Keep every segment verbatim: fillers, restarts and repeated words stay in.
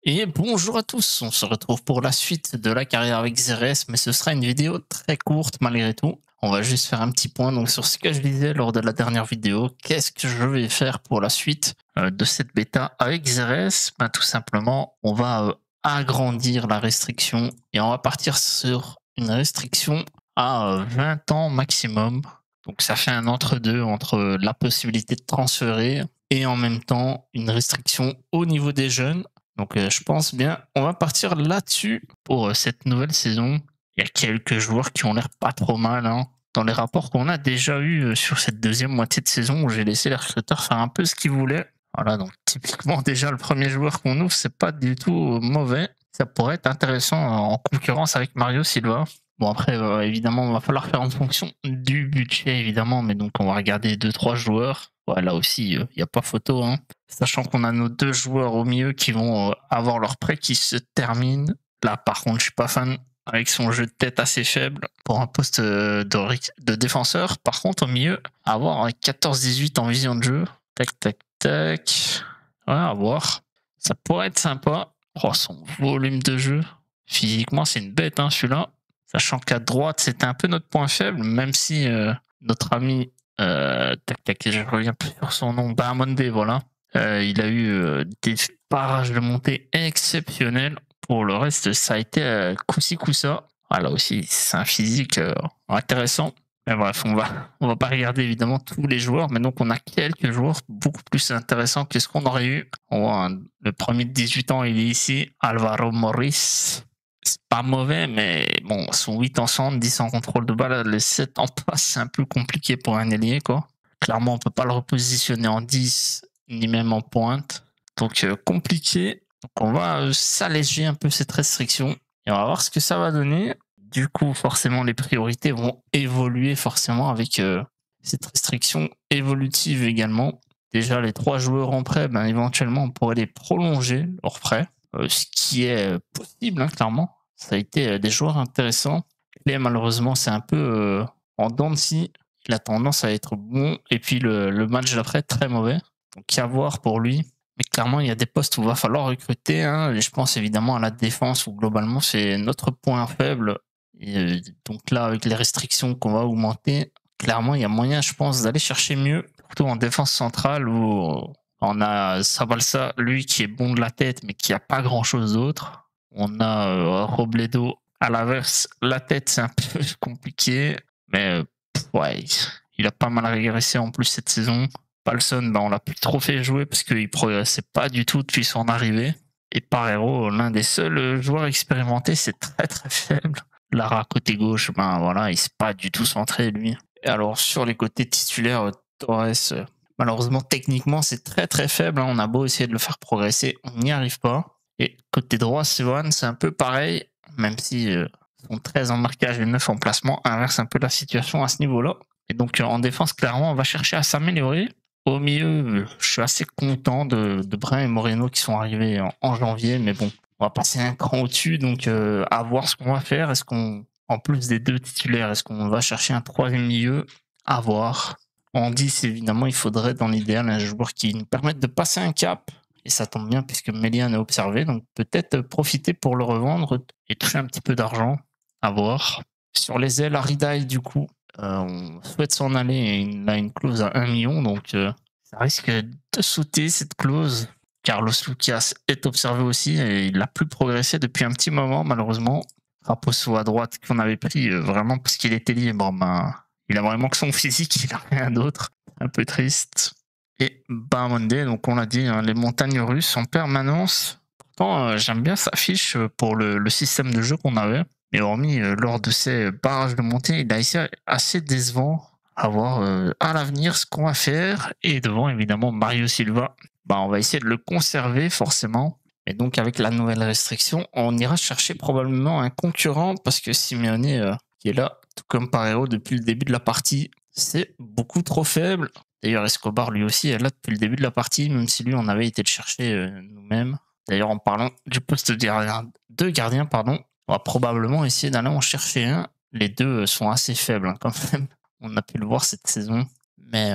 Et bonjour à tous, on se retrouve pour la suite de la carrière avec Xerès, mais ce sera une vidéo très courte malgré tout. On va juste faire un petit point donc sur ce que je disais lors de la dernière vidéo. Qu'est-ce que je vais faire pour la suite euh, de cette bêta avec Xerès? Ben, tout simplement, on va euh, agrandir la restriction et on va partir sur une restriction à euh, vingt ans maximum. Donc ça fait un entre-deux entre la possibilité de transférer et en même temps une restriction au niveau des jeunes. Donc euh, je pense bien, on va partir là-dessus pour euh, cette nouvelle saison. Il y a quelques joueurs qui ont l'air pas trop mal hein. Dans les rapports qu'on a déjà eu euh, sur cette deuxième moitié de saison où j'ai laissé les recruteurs faire un peu ce qu'ils voulaient. Voilà, donc typiquement déjà le premier joueur qu'on ouvre, c'est pas du tout euh, mauvais. Ça pourrait être intéressant euh, en concurrence avec Mario Silva. Bon après, euh, évidemment, il va falloir faire en fonction du budget, évidemment, mais donc on va regarder deux trois joueurs. Ouais, là aussi, il euh, n'y a pas photo, hein. Sachant qu'on a nos deux joueurs au milieu qui vont euh, avoir leur prêt qui se termine. Là, par contre, je suis pas fan avec son jeu de tête assez faible pour un poste euh, de, de défenseur. Par contre, au milieu, avoir un quatorze dix-huit en vision de jeu. Tac, tac, tac. Ouais, à voir. Ça pourrait être sympa. Oh, son volume de jeu. Physiquement, c'est une bête, hein, celui-là. Sachant qu'à droite, c'était un peu notre point faible, même si euh, notre ami, euh, tac, tac, je reviens plus sur son nom, Bahamonde, voilà. Euh, il a eu euh, des parages de montée exceptionnels. Pour le reste, ça a été euh, coup-ci, coup-ça. Voilà aussi, c'est un physique euh, intéressant. Mais bref, on va, on va pas regarder évidemment tous les joueurs, mais donc on a quelques joueurs beaucoup plus intéressants que ce qu'on aurait eu. On voit hein, le premier de dix-huit ans, il est ici, Alvaro Morris. C'est pas mauvais, mais bon, son huit en centre, dix en contrôle de balle, le sept en passe, c'est un peu compliqué pour un ailier, quoi. Clairement, on peut pas le repositionner en dix, ni même en pointe. Donc, euh, compliqué. Donc, on va euh, s'alléger un peu cette restriction et on va voir ce que ça va donner. Du coup, forcément, les priorités vont évoluer forcément avec euh, cette restriction évolutive également. Déjà, les trois joueurs en prêt, ben, éventuellement, on pourrait les prolonger, leur prêt. Euh, ce qui est possible, hein, clairement. Ça a été euh, des joueurs intéressants. Mais malheureusement, c'est un peu euh, en dents de scie. Il a tendance à être bon. Et puis le, le match d'après, très mauvais. Donc, à voir pour lui. Mais clairement, il y a des postes où il va falloir recruter. Hein. Et je pense évidemment à la défense, où globalement, c'est notre point faible. Et euh, donc là, avec les restrictions qu'on va augmenter, clairement, il y a moyen, je pense, d'aller chercher mieux. Surtout en défense centrale, où on a Sabalsa, lui, qui est bon de la tête, mais qui a pas grand-chose d'autre. On a euh, Robledo, à l'inverse, la tête, c'est un peu compliqué. Mais euh, ouais, il a pas mal régressé en plus cette saison. Palson, ben, on l'a plus trop fait jouer parce qu'il progressait pas du tout depuis son arrivée. Et Parero, l'un des seuls joueurs expérimentés, c'est très très faible. Lara, côté gauche, ben voilà, il s'est pas du tout centré, lui. Et alors, sur les côtés titulaires, Torres, malheureusement, techniquement, c'est très très faible. Hein. On a beau essayer de le faire progresser, on n'y arrive pas. Et côté droit, Sevan, c'est un peu pareil, même si euh, sont treize en marquage et neuf en placement, inverse un peu la situation à ce niveau-là. Et donc, en défense, clairement, on va chercher à s'améliorer. Au milieu, je suis assez content de, de Brun et Moreno qui sont arrivés en, en janvier, mais bon, on va passer un cran au-dessus, donc euh, à voir ce qu'on va faire. Est-ce qu'on, en plus des deux titulaires, est-ce qu'on va chercher un troisième milieu? À voir. En dix, évidemment, il faudrait dans l'idéal un joueur qui nous permette de passer un cap. Et ça tombe bien puisque Mélian est observé, donc peut-être profiter pour le revendre et toucher un petit peu d'argent. À voir. Sur les ailes, Aridai, du coup, euh, on souhaite s'en aller et il a une clause à un million, donc euh, ça risque de sauter cette clause. Carlos Lucas est observé aussi et il n'a plus progressé depuis un petit moment, malheureusement. Raposo à droite qu'on avait pris euh, vraiment parce qu'il était libre, ben, il a vraiment que son physique, il n'a rien d'autre. Un peu triste. Et Bahamonde, donc on l'a dit, hein, les montagnes russes en permanence. Pourtant, euh, j'aime bien sa fiche pour le, le système de jeu qu'on avait. Mais hormis euh, lors de ces barrages de montée, il a été assez décevant à voir euh, à l'avenir ce qu'on va faire. Et devant, évidemment, Mario Silva. Bah, on va essayer de le conserver forcément. Et donc, avec la nouvelle restriction, on ira chercher probablement un concurrent parce que Simeone, euh, qui est là, tout comme Parero depuis le début de la partie, c'est beaucoup trop faible. D'ailleurs, Escobar, lui aussi, est là depuis le début de la partie, même si lui, on avait été le chercher euh, nous-mêmes. D'ailleurs, en parlant du poste de gardien, de gardien, pardon, on va probablement essayer d'aller en chercher un. Les deux sont assez faibles, hein, quand même. On a pu le voir cette saison. Mais euh,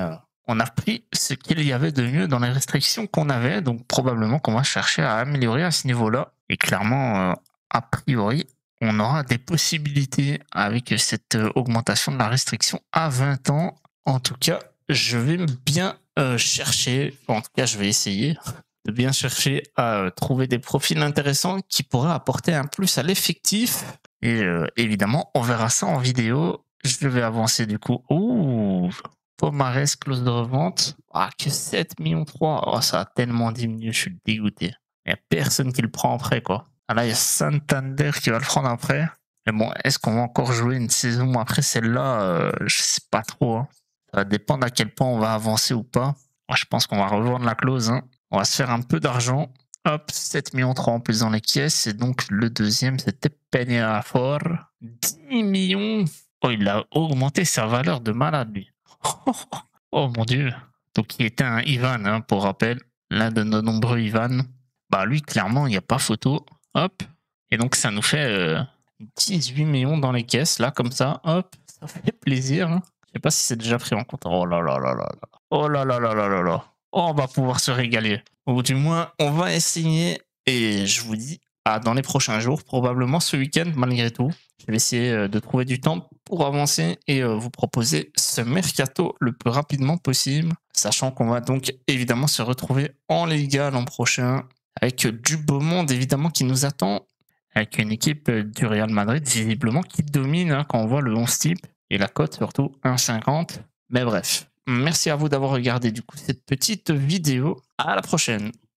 on a pris ce qu'il y avait de mieux dans les restrictions qu'on avait, donc probablement qu'on va chercher à améliorer à ce niveau-là. Et clairement, euh, a priori, on aura des possibilités avec cette euh, augmentation de la restriction à vingt ans. En tout cas, je vais bien euh, chercher, en tout cas je vais essayer de bien chercher à euh, trouver des profils intéressants qui pourraient apporter un plus à l'effectif. Et euh, évidemment, on verra ça en vidéo. Je vais avancer du coup. Ouh, Pomarès, close de revente. Ah, que sept millions trois. Oh, ça a tellement diminué, je suis dégoûté. Il n'y a personne qui le prend après, quoi. Ah là, il y a Santander qui va le prendre après. Mais bon, est-ce qu'on va encore jouer une saison après celle-là? euh, Je sais pas trop. Hein. Ça va dépendre à quel point on va avancer ou pas. Moi, je pense qu'on va revendre la clause. Hein. On va se faire un peu d'argent. Hop, sept millions trois en plus dans les caisses. Et donc, le deuxième, c'était Peñafort. dix millions. Oh, il a augmenté sa valeur de malade, lui. Oh mon dieu. Donc, il était un Ivan, hein, pour rappel. L'un de nos nombreux Ivan. Bah, lui, clairement, il n'y a pas photo. Hop. Et donc, ça nous fait euh, dix-huit millions dans les caisses, là, comme ça. Hop. Ça fait plaisir. Hein. Je sais pas si c'est déjà pris en compte. Oh là là là là là. Oh là là là là là là. Oh, on va pouvoir se régaler. Ou du moins, on va essayer. Et je vous dis, à dans les prochains jours, probablement ce week-end, malgré tout. Je vais essayer de trouver du temps pour avancer et vous proposer ce mercato le plus rapidement possible. Sachant qu'on va donc évidemment se retrouver en Liga l'an prochain. Avec du beau monde évidemment qui nous attend. Avec une équipe du Real Madrid visiblement qui domine hein, quand on voit le onze type. Et la cote surtout un virgule cinquante. Mais bref. Merci à vous d'avoir regardé du coup cette petite vidéo. À la prochaine.